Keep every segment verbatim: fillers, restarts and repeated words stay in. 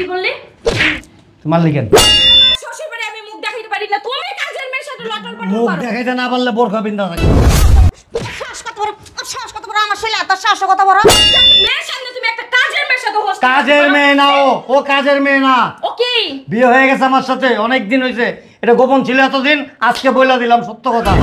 কি বললি? তোমার লিখেন শ্বশুর বাড়ি আমি মুখ দেখাইতে পারি না, তুমি কাজের মেয়ের সাথে লটর পটর মুখ করো। দেখাইতে না পারলে বোরখা বিন্দা থাকে। শ্বাস কত বড়, শ্বাস কত বড় আমার ছেলে, তার শ্বাস কত বড়। মেয়ের সামনে তুমি একটা কাজের মেয়ের সাথে হোস্ট কাজের মেয়ে না ও, ও কাজের মেয়ে না। ও কি? বিয়ে হয়ে গেছে আমার সাথে, অনেক দিন হয়েছে। এটা গোপন ছিল এতদিন, আজকে বইলা দিলাম সত্য কথা।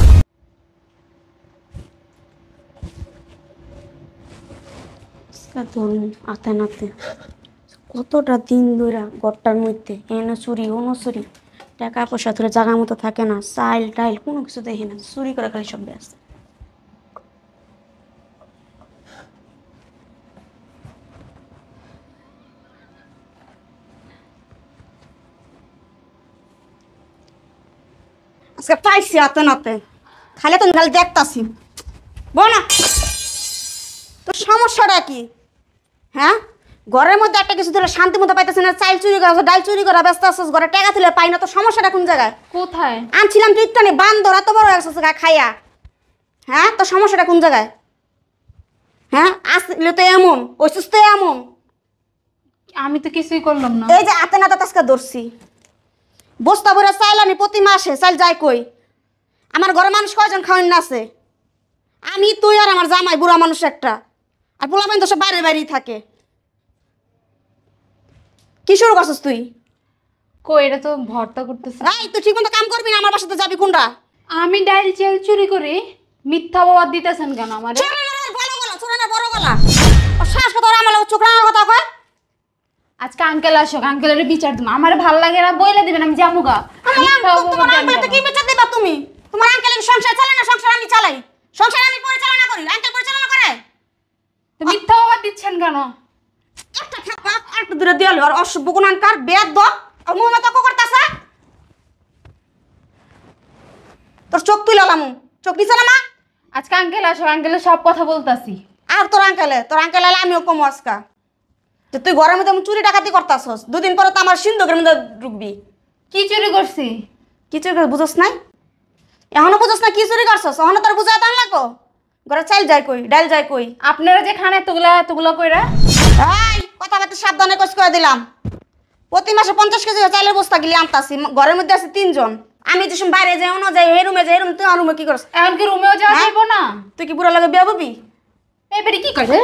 আতে নাতে কতটা দিন ধরে ঘরটার মধ্যে এনে চুরি ওনো চুরি, টাকা পয়সা ধরে জায়গা মতো থাকে না, চাইল টাইল কোনো কিছু দেখি না, চুরি করে খালি সব ব্যস্ত। আজকে পাইছি হাতে নাতে, খালি তুমি খালি দেখতাছি। বল না তোর সমস্যাটা কি? হ্যাঁ, ঘরের মধ্যে একটা কিছু ধরে শান্তি মতো পাইতেছে না, চাইল চুরি করা, ডাল চুরি করা, ব্যস্ত আছিস, ঘরে টাকা তুলে পাই না, তো সমস্যাটা কোন জায়গায়? কোথায়? আনছিলাম তুই একটু বান্দর এত বড় একসাথে খাইয়া। হ্যাঁ, তোর সমস্যাটা কোন জায়গায়? হ্যাঁ, আসলে তো এমন, ওইসুস তো এমন। আমি তো কিছুই করলাম না। এই যে হাতে নাতে আজকে ধরছি, বস্তা ভরে চাইল আনি প্রতি মাসে, চাইল যায় কই? আমার ঘরে মানুষ কয়জন খাওয়ান না আছে? আমি, তুই আর আমার জামাই, বুড়া মানুষ একটা, আর পোলা পাইন তো সব বাইরে বাইরেই থাকে। কি শুরু করছিস তুই? কই, এটা তো ভর্তা করতেছে। এই তুই ঠিক মতো কাম করবি না, আমার বাসাতে যাবি কোনটা? আমি ডাইল চেল চুরি করি, মিথ্যা অপবাদ দিতেছেন কেন আমারে? ছোট না বড় গলা, ছোট না বড় গলা, ও শ্বাস কথা আমার চোখরানোর কথা কয়। আজকে আঙ্কেল আসুক, আঙ্কেলের বিচার তুমি। আমার ভালো লাগে না, বইলে দিবেন, আমি জামুগা। তোমার আঙ্কেলকে কি বিচার দিবা তুমি? তোমার আঙ্কেলের সংসার চালায় না, সংসার আমি চালাই, সংসার আমি পরিচালনা করি, আঙ্কেল পরিচালনা করে। তো মিথ্যা অপবাদ দিচ্ছেন কেন? একটা খাপা একটু দূরে দিয়ালো আর অসভ্য গুণানকার বেদ দ আর মুখ মতো করতেছে। তোর চোখ তুইলাম, চোখ দিছে না মা? আজকে আঙ্কেল আসুক, আঙ্কেলের সব কথা বলতাছি। আর তোর আঙ্কেলে, তোর আঙ্কেল এলে আমিও কমো আজকা। যে তুই ঘরের মধ্যে চুরি ডাকাতি করতাছস, দুদিন পরে তো আমার সিন্ধুকের মধ্যে ঢুকবি। কি চুরি করছি? কি চুরি করে বুঝস নাই? এখনো বুঝস না কি চুরি করছস? এখনো তোর বুঝা দাম লাগো। ঘরে চাইল যায় কই, ডাল যায় কই? আপনারা যে খান এতগুলা এতগুলা কইরা। এই কথা বার্তা সাবধানে কইস করে দিলাম। প্রতি মাসে পঞ্চাশ কেজি চাইলের বস্তা গিলি আনতাছি, ঘরের মধ্যে আছে তিনজন। আমি যে সময় বাইরে যাই, অন্য যাই, এই রুমে যাই, এই রুমে, তুই রুমে কি করছ? এখন কি রুমেও যাওয়া হ্যাঁ? যাইব না? তুই কি বুড়া লাগে বিয়া ববি? এই বেটি কি করে?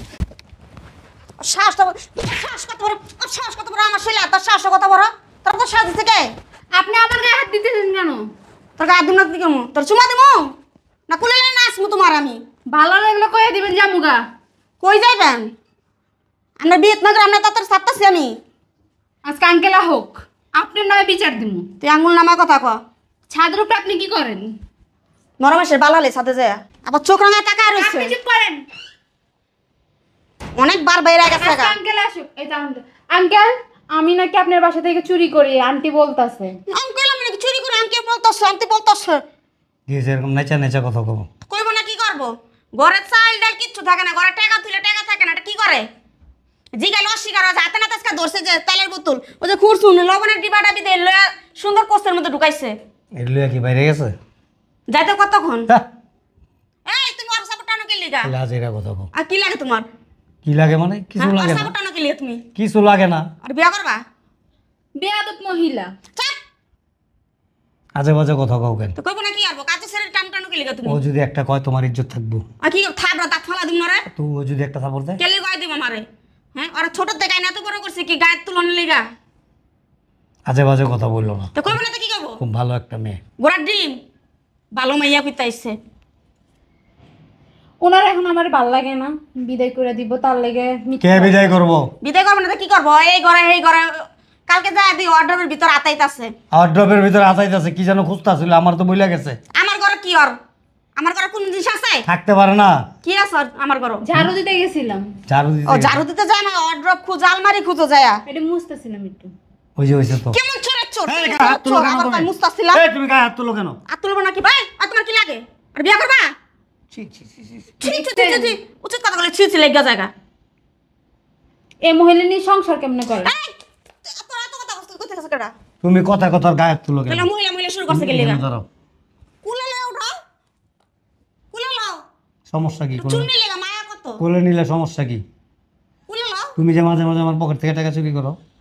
শ্বাস তো শ্বাস কত বড়, শ্বাস কত বড় আমার ছেলে, তার শ্বাস কত বড়, তোর তো শ্বাস দিছে কে? আপনি আমার গায়ে হাত দিতেছেন কেন? তোর গায়ে দিম না তুই কেমন? তোর চুমা দিমু না কুলে না আসমু তোমার আমি? ভালো লাগলে কয়ে দিবেন জামুগা। কই যাইবেন? আমরা বিয়েত না করে আমরা তার ছাড়তাছি আমি। আজকে আঙ্কেল হোক, আপনার নামে বিচার দিব। তুই আঙুল নামা কথা ক। ছাদের উপরে আপনি কি করেন? নরমেশের বালালে সাথে যায় আবার চোখ রাঙায় টাকা রয়েছে। আপনি চুপ করেন। অনেকবার বাইরে গেছে। আজকে আঙ্কেল আসুক। এই তো আঙ্কেল। আঙ্কেল, আমি নাকি আপনার বাসা থেকে চুরি করি, আন্টি বলতাছে। আঙ্কেল আমি নাকি চুরি করে? আঙ্কেল বলতাছে, আন্টি বলতাছে। দিয়েছে এরকম নেচা নেচা কথা কব। কইব না কি করব? ঘরে চাইল ডাল কিচ্ছু থাকে না, ঘরে টাকা তুলে টাকা থাকে না, এটা কি করে? জিগাইল অস্বীকার আছে, হাতে না তাজকা ধরছে যে তেলের বোতল, ওই যে খুরসুন লবণের ডিবাটা বিদে লয়া সুন্দর কোস্তের মধ্যে ঢুকাইছে। এর লইয়া কি বাইরে গেছে? যাইতে কতক্ষণ? হ্যাঁ, এই তুমি আর সাপোর্ট টানো কি লিগা? লাজ এরা কথা কব। আর কি লাগে তোমার? কি লাগে মানে? কিছু হ্যাঁ, লাগে না, সাপোর্ট টানো কি লিগা তুমি? কিছু লাগে না। আর বিয়া করবা? বেয়াদব মহিলা। চাপ। আজে বাজে কথা কও কেন? তো কইব না কি করব? কাজে ছেড়ে টান টানো কি লিগা তুমি? ও যদি একটা কয় তোমার ইজ্জত থাকবো। আর কি থাবড়া দাঁত ফালা দিম না রে? তো ও যদি একটা থাপড় দেয়? কেলি গায় দিব আমারে? হ্যাঁ, আর ছোট থেকে না এত বড় করছে কি গায়ের তুলনা লিগা? আজে বাজে কথা বললো না। তো কইব না তো কি করব? খুব ভালো একটা মেয়ে। গোড়ার ডিম ভালো মাইয়া কইতাইছে। ওনার এখন আমার ভাল লাগে না, বিদায় করে দিব, তার লেগে কে বিদায় করবো? বিদায় করব না তো কি করব? এই ঘরে এই ঘরে কালকে যা দি অর্ডারের ভিতর আতাইতাছে। আউটড্রপের ভিতরে আতাইতেছে, কি যেন খুঁজতাছিল, আমার তো বইলা গেছে। আমার ঘরে কি আর? আমার ঘরে কোন জিনিস আছে? থাকতে পারে না। কি আছে আর আমার ঘরে? ঝাড়ু দিতে গেছিলাম। ঝাড়ু ও দিতে ঝাড়ু দিতে যায় না, অর্ডার খুঁজে আলমারি খুঁজে যায়। এটা মুছতেছিলাম একটু। ওই যে হইছে তো। কেমন চোরে চোর? এই, গায়ে হাত তুলো কেন তুমি? মুস্তাছিলাম। এই, তুমি গায়ে হাত তুলো কেন? আর তুলবো নাকি ভাই? আর তোমার কি লাগে? আর বিয়া করবা? ছি ছি ছি ছি। ছি ছি ছি ছি। উচিত কথা বলে ছি ছি লাগা জায়গা। এই মহিলা নিয়ে সংসার কেমনে করে? এই তোর এত কথা কষ্ট কইতে গেছে কেডা? তুমি কথা কথার গায়ে হাত তুলো কেন? তাহলে মহিলা মহিলা শুরু করছে কি লাগা? এখানে দাঁড়াও। কুলে লাও উঠাও। কুলে লাও। সমস্যা কি? কোলে- চুন্নি লাগা মায়া কত? কোলে নিলে সমস্যা কি? কুলে লাও। তুমি যে মাঝে মাঝে আমার পকেট থেকে টাকা চুরি করো।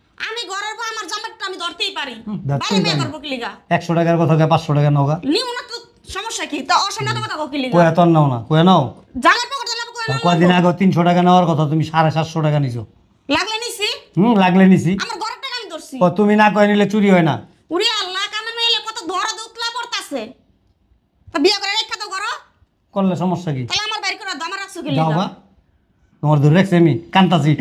বাইরে মেয়ে করবো কি লিগা? একশো টাকার কথা কয় পাঁচশো টাকা নাও গা। নিউ না তো সমস্যা কি? তা ওর সামনে তো কথা কও কি লিগা? কয়া তোর নাও না, কয়া নাও। জালের পকেট জালের পকেট না কয়দিন আগে তিনশো টাকা নেওয়ার কথা, তুমি সাড়ে সাতশো টাকা নিছো। লাগলে নিছি। হুম, লাগলে নিছি। আমার ঘরের টাকা আমি ধরছি। ও তুমি না কয়ে নিলে চুরি হয় না। উড়ি আল্লাহ কামের মেয়ে কত ধরা দুতলা পড়তাছে। তা বিয়া করে রেখা তো করো। করলে সমস্যা কি? তাহলে আমার বাইরে করে দাম রাখছো কি যাও লিগা? গা, তোমার ধরে রাখছি আমি, কান্তাছি।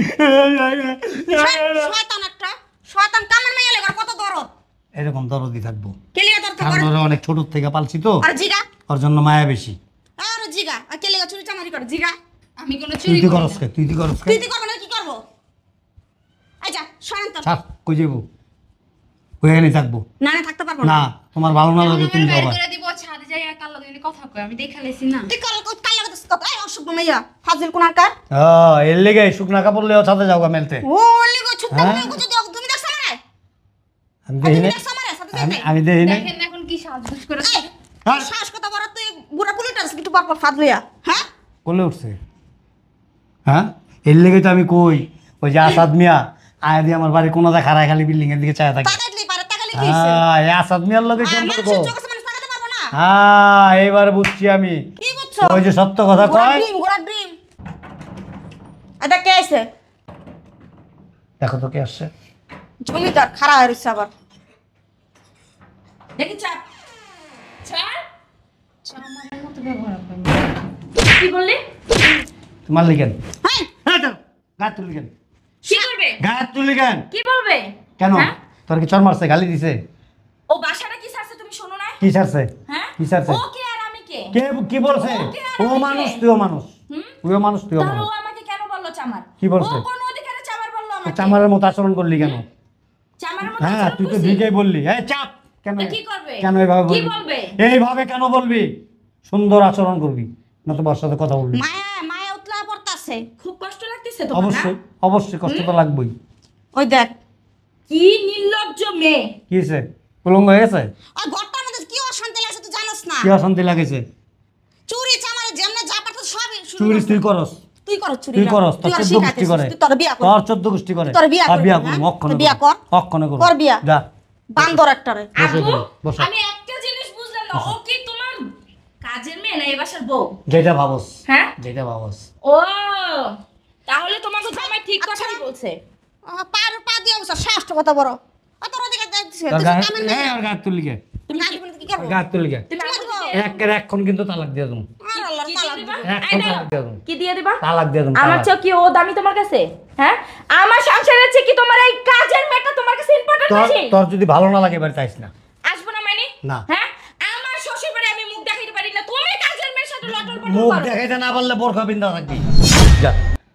শয়তান একটা, শয়তান কামের মেয়ে লাগা কত দরদ। এরকম দরদি থাকবো, কে লিগা দরদ কারণ করে? ওরা অনেক ছোট থেকে পালছি তো, আর জিগা, ওর জন্য মায়া বেশি। আর জিগা, আর কে লিগা চুরি চামারি করে জিগা? আমি কোনো তুই চুরি তুই করি করস না। কে? তুই তুই করস কে? তুই তুই করবো না কি করবো? এই যা সরেন তো। ছাড়, কই যাবো? কই এনে থাকবো? না না থাকতে পারবো না। না, তোমার ভালো না এখন লাগে আমার তুমি বাইরে যাবা। করে দিব, ছাদে যাই আর কাল লগে কথা কই, আমি দেখা লাইছি না। তুই কাল কাল লাগা দিস কত? এই অসভ্য মেয়া ফাজিল কোনার কার। হ্যাঁ, এর লেগে শুকনা কাপড় লেও ছাদে যাও গা মেলতে। ও লিগো ছুটতে হ্যাঁ? গো যদি তুমি দেখছ আমারে? আমি তুমি দেখি নাই, দেখছ আমারে সাথে আমি যাইতে? আমি দেখি নাই। দেখেন এখন কি সাজগুজ করে। এই হ্যাঁ? শ্বাস কথা বড় তুই বুড়া পুলিটার একটু পর পর ফাজলিয়া, হ্যাঁ? কোলে উঠছে। হ্যাঁ, এর লেগে তো আমি কই, ওই যে আসাদ মিয়া আয় দিয়ে আমার বাড়ি কোনাটা খাড়ায় খালি বিল্ডিং এর দিকে চায় থাকে। তাকাইলি পারে তাকাইলি কি হইছে? হ্যাঁ, এই আসাদ মিয়ার লগে আর সম্পর্ক। মানুষের চোখে সামনে তাকাতে পারবো না। হ্যাঁ, এইবার বুঝছি আমি। কি বুঝছো? ওই যে সত্য কথা গোড়া কয়। ড্রিম গোড়া ড্রিম। এটা কে আইছে? দেখো তো কে আসছে। জমিদার খাড়া হয়ে রইছে আবার। দেখি চাপ। ছাড় আমার মতো ব্যবহার করবে। কি বললি? তোমার লিখেন। হ্যাঁ গায়ে তুলি কেন? কি করবে? গায়ে তুলি কেন? কি বলবে? কেন? হ্যাঁ? তোর কি চর মারছে, গালি দিছে? ও বাসাটা কি ছাড়ছে তুমি শোনো না? কি ছাড়ছে? হ্যাঁ? কি ছাড়ছে? ও কে আর আমি কে? কে কি বলছে? ও কে আর ও আমি কে? মানুষ, তুইও মানুষ। হুম? তুইও মানুষ, তুইও তাহলে মানুষ। ও আমাকে কেন বললো চামার? কি বলছে? ও কোন অধিকারে চামার বললো আমাকে? চামারের মতো আচরণ করলি কেন? চামারের মতো হ্যাঁ, আচরণ তুই তো করছি? ঠিকই বললি। এই চাপ কেন? তা কি করবে? কেন এইভাবে কি বলবি? বলবে? এইভাবে কেন বলবি? সুন্দর আচরণ করবি, না তো ওর সাথে কথা বলবি। মায়া মায়া উতলা পড়তাছে। খুব কষ্ট লাগতেছে তোমার না? অবশ্যই, অবশ্যই কষ্ট তো লাগবেই। ওই দেখ কি নির্লজ্জ মেয়ে। কি হয়েছে? উলঙ্গ হয়ে গেছে? ওই ঘরটার মধ্যে কি অশান্তি লাগছে তুই জানোস না? কি অশান্তি লাগেছে? চুরি চামারে যেমনে যা পারতো সবই শুরু চুরি করছে। তুই করস, তুই করছ চুরি তুই না? করস, তোর তুই আর চোদ্দ গোষ্ঠী শিখাইতেছিস, করে। তুই তোর বিয়া কর। তোর চোদ্দ গোষ্ঠী করে। তোর বিয়া আর করবি, বিয়া হ্যাঁ? করবো, অক্ষণে তোর বিয়া করবো। কর। অক্ষণে করবো। কর বিয়া। যা, বান্দর একটারে। বসে আব্বু, পড়ো, বসো। আমি একটা জিনিস বুঝলাম না, ও কি তোমার কাজের মেয়ে না এই বাসার বউ? যেটা ভাবস, হ্যাঁ? যেটা ভাবস। ও তাহলে তোমাকে জামাই ঠিক কথাই বলছে। আহ, পার পা দিয়ে বসা শাস্ত্র কথা বড়। আ তোর অধিকার দিছিস। তোর তুই গায়ে- কামের এই, মেয়ে। ওর গায়ে তুলি কে? তুমি না দিবেন কি করব? গায়ে তুলি কে? তুমি আমাকে তোমার দিয়ে- একের এক্ষণ কিন্তু তালাক দিয়ে দেবো। আর আল্লাহর কি তালাক দিয়ে দিবা? দিবে। এক্ষণ এই নাও। তালাক দিয়ে দেবো। কি দিয়ে দিবা? তালাক দিয়ে দেবো, আমার তালাক। চেয়ে কি ও দামি তোমার কাছে? হ্যাঁ, আমার সংসারের চেয়ে কি তোমার এই কাজের মেয়েটা তোমার কাছে ইম্পর্টেন্ট তোর বেশি? তোর যদি ভালো না লাগে এবার চাইস না। আসবো না মানে? না। হ্যাঁ, আমার শ্বশুর বাড়ি আমি মুখ দেখাইতে পারি না, তুমি কাজের মেয়ের সাথে লটর পটর মুখ করো। দেখাইতে না পারলে বোরখা বিন্দা থাকবি। যা,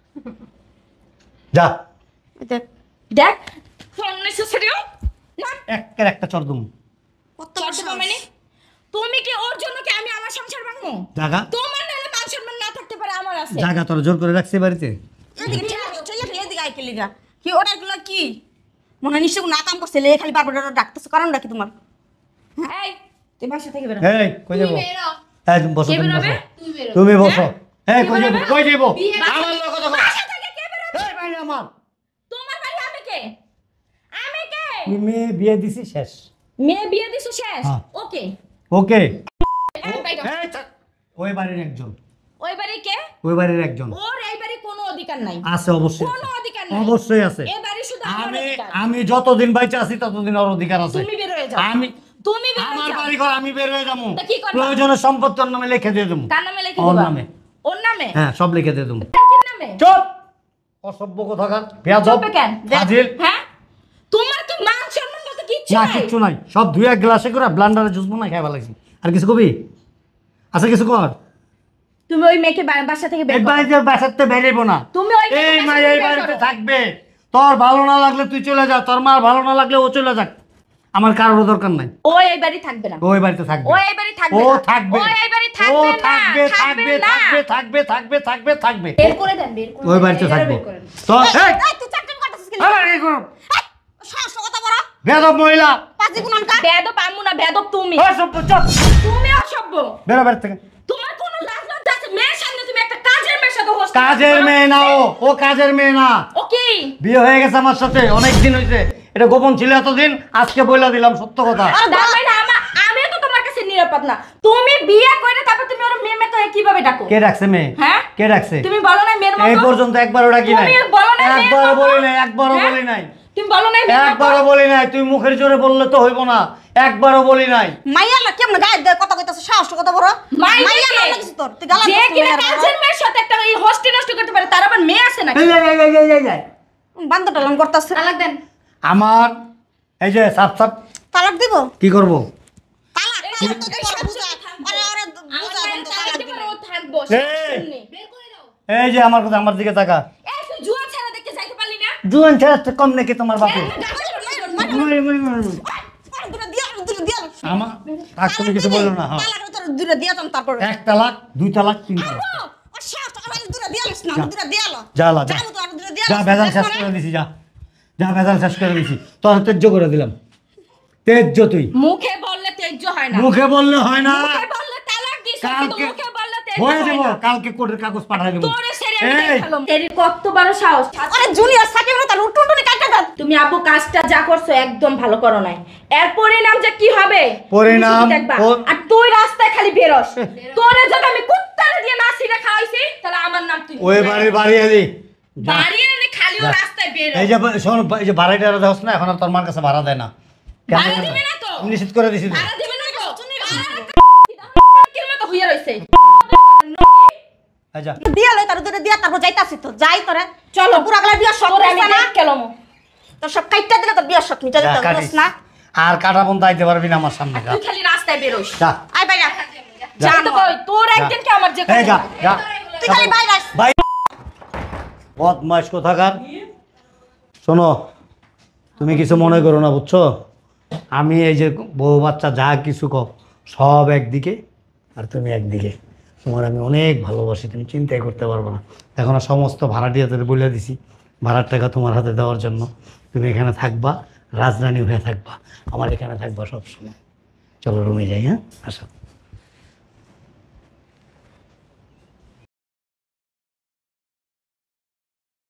যা, দেখ দেখ ফোন নেসেসারিও না একের একটা চর দুম। কত চল সাহস। দেবো মানে? তুমি কি ওর জন্য কি আমি আমার সংসার ভাঙবো? জাগা, তোমার নাহলে মান সম্মান না থাকতে পারে, আমার আছে। জাগা তোর জোর করে রাখছে বাড়িতে। এদিকে চলে আসো, চলে আসো, এদিকে আয় কি লিগা? কি ওটা গুলো কি? মনে হয় নিশ্চয় না কাম করছে, লে খালি বারবার ডাক- ডাকতেছে, কারণটা কি তোমার? এই তুই বাসা থেকে বেরো। এই কই যাবো? তুমি বেরো, এই তুমি বসো, কে তুমি বেরোবে? বসো। তুমি বেরো। তুমি বসো। এই কই যাবো? কই যাবো? বিয়ে- আমার লোক কথা কও। বাসা থেকে কে বেরোবে? এই ভাই আমার, তোমার বাড়ি আমি কে? আমি কে? তুই মেয়ে বিয়ে দিছি শেষ। মেয়ে বিয়ে দিছো শেষ? হ্যাঁ। ওকে। ওকে। এই বাইরে। এই থাক। ওই বাড়ির একজন, ওই বাড়ি কে? ওই বাড়ির একজন ওর এই বাড়ি কোনো অধিকার নাই। আছে, অবশ্যই কোনো আছে। অধিকার নাই। অবশ্যই আছে। এই বাড়ি শুধু আমার আমি অধিকার। আমি যতদিন বাইচে আছি ততদিন ওর অধিকার আছে। তুমি বের হয়ে যাও। আমি তুমি বের হয়ে আমার যাও। বাড়ি ঘর আমি বের হয়ে যাবো। তা কি করবা? প্রয়োজনে সম্পত্তি ওর নামে লিখে দিয়ে দেবো। কার নামে লিখে ওর দিবা? নামে। ওর নামে? হ্যাঁ, সব লিখে দিয়ে দেবো। কার নামে? চুপ, অসভ্য কোথাকার বেয়াদব চুপে কেন? ফাজিল। হ্যাঁ? তোমার কি মান সম্মান বলতে কিচ্ছু না, নাই? কিচ্ছু নাই, সব ধুয়ে এক গ্লাসে করে ব্লান্ডারে জুস বানাই খাই ভালো লাগছে। আর কিছু কবি আছে? কিছু কর। তুমি ওই মেয়েকে বা- বাসা থেকে বের এই করো। বাড়িতে বাসাতে বেরেবো না। তুমি ওই মেয়েকে এই বাসা মা থেকে এই বের বাড়িতে করো। থাকবে। তোর ভালো না লাগলে তুই চলে যা, তোর মার ভালো না লাগলে ও চলে যাক, আমার কারোর দরকার নাই। ও এই বাড়ি থাকবে না। ও এই বাড়িতে থাকবে। ও এই বাড়ি থাকবে ও না। থাকবে। ও এই বাড়ি ও থাকবে না। থাকবে, থাকবে, না। থাকবে, থাকবে, থাকবে, থাকবে, থাকবে। বের করে দেন, বের করে ওই দেন, বাড়িতে এরা থাকবো। বের করেন। তো এই, এই, তুই চাকরি করতেছিস কি আরে, লিগা? এই করো। এই, শাস্ত্র কথা বড়। বেয়াদব মহিলা। পাজি গুনানকা। বেদব আম্মু না, বেদব তুমি। ওই সব চুপ। তুমি অসভ্য। বেরো বাড়ি থেকে। তোমার কোনো লাজ লজ্জা আছে? মেয়ের সামনে তুমি একটা কাজের মেয়ের সাথে হোস্টেল কাজের মেয়ে না ও, ও কাজের মেয়ে না। ওকে কি বিয়ে হয়ে গেছে আমার সাথে অনেক দিন হয়েছে, এটা গোপন ছিল এতদিন, আজকে বইলা দিলাম সত্য কথা। তার মানে আমা- আমিও তো তোমার কাছে নিরাপদ না। তুমি বিয়ে করে তারপর তুমি ওর মেয়ে মেয়ে তো কিভাবে ডাকো? কে ডাকছে মেয়ে? হ্যাঁ? কে ডাকছে? তুমি বলো না মেয়ের মতো? এই পর্যন্ত একবারও ডাকি নাই, তুমি বলো না মেয়ের একবারও মতো? বলি নাই, একবারও হ্যাঁ? বলি নাই, তুমি বলো না মেয়ের মতো? একবারও বলি নাই। তুই মুখের জোরে বললে তো হইব না, একবারও বলি নাই। মাইয়া না কেমন গায়ে দেয় কথা কইতাছে, সাহস কত বড়। মাইয়া মাইয়া কে? না লাগছে তোর, তুই গালা যে দিছিস কিনা মাইয়ার বড়। কাজের মেয়ের সাথে একটা এই হোস্টে নষ্ট করতে পারে, তার আবার মেয়ে আছে নাকি? এই, এই, এই, এই, এই, এই। বান্দর টালাম করতাছে। তালাক দেন। আমার এই যে সাপ সাপ তালাক দিব? কি করব? তালাক এই তালাক তো সব দিব, কিছু বুঝা। থাকবো। আরে আরে আমার বুঝা মায়ের বন্ধ, তালাক তালাক দিবে দিব। না, ও থাকবো। এই। শুননি। এই যে আমার কথা, আমার দিকে তাকা। এই তুই জুয়া ছাড়া দেখতে যাইতে পারলি না? জুয়ান ছেড়ে তো কম নাকি তোমার বাপে? এই, গাছ করে দিবি। মারি, মারি, মারি, মারি। আরে দুটো দিয়া দুটো দিয়া আমার থাক, তুমি কিছু বললো না। হ্যাঁ, তালাক তোর দুটো দিয়া দাম তারপর এক তালাক, দুই তালাক, তিন তালাক। ও সাহস আমার দুটো দিয়া লিস না, দুটো দিয়া লো। যা লা, যা। যাবো তো আর দুটো দিয়া যা, ভেজাল শেষ করে দিছি, যা যা, ভেজাল শেষ করে দিছি। তোর তেজ্য করে দিলাম, তেজ্য তুই। মুখে বললে তেজ্য হয় না। মুখে বললে হয় না, মুখে বললে তালাক দিস, কিন্তু কালকে মুখে বললে তেজ্য হয়ে হয় দেবো, না। কালকে কোর্টের কাগজ পাঠাই দেবো। তোরে সেরে আমি এই, দেখালাম। এর কত বড় সাহস। আরে জুনিয়র সাকিব না তার উটুটুনি কাটা দাও। তুমি আপু কাজটা যা করছো একদম ভালো করো নাই। এর পরিণাম যে কি হবে পরিণাম তুমি শুধু দেখবা। ও- আর তুই রাস্তায় খালি বেরোস, তোরে যদি আমি কুত্তারে দিয়ে নাসিরে খাওয়াইছি তাহলে আমার নাম তুই ওই বাড়ির বাড়ি এলি। যা। বাড়িয়ে এনে খালি ও যা। রাস্তায় বেরো। এই যে শোন, এই যে ভাড়াটা দেওয়াস না, এখন আর তোর মার কাছে ভাড়া দেয় না। কেন ভাড়া দেয় দিবে না? না তো? নিশ্চিত করে দিছি তো। ভাড়া দিবে না তো? কির মতো হইয়া রইছে। এই যা। দিয়া লই তার দুটো দিয়া তারপর যাইতাছি তো যাই তোরে। চলো পুরা গলা বিয়া শখ তোরে আমি করছ না। দেখ কেলম। তোর সব কাইটটা দিলে তোর বিয়া শখ মিটা যা, দিতে কাটিস। বুঝছ না। আর কাটা বন্ধ আইতে পারবি না আমার সামনে। যা তুই খালি রাস্তায় বেরোস। যা, আই বাইরা যা। জানো কই তোর একদিন কি আমার যে এই যা, যা। তুই খালি বাইরা ভাই বদমাইশ কোথাকার। শোনো, তুমি কিছু মনে করো না, বুঝছো? আমি এই যে বউ বাচ্চা যা কিছু কও সব একদিকে, আর তুমি একদিকে। তোমার আমি অনেক ভালোবাসি, তুমি চিন্তাই করতে পারবো না। এখন আর সমস্ত ভাড়াটিয়াদের বলে দিছি ভাড়ার টাকা তোমার হাতে দেওয়ার জন্য। তুমি এখানে থাকবা, রাজরানী হয়ে থাকবা, আমার এখানে থাকবা সবসময়। চলো রুমে যাই, হ্যাঁ? আসো।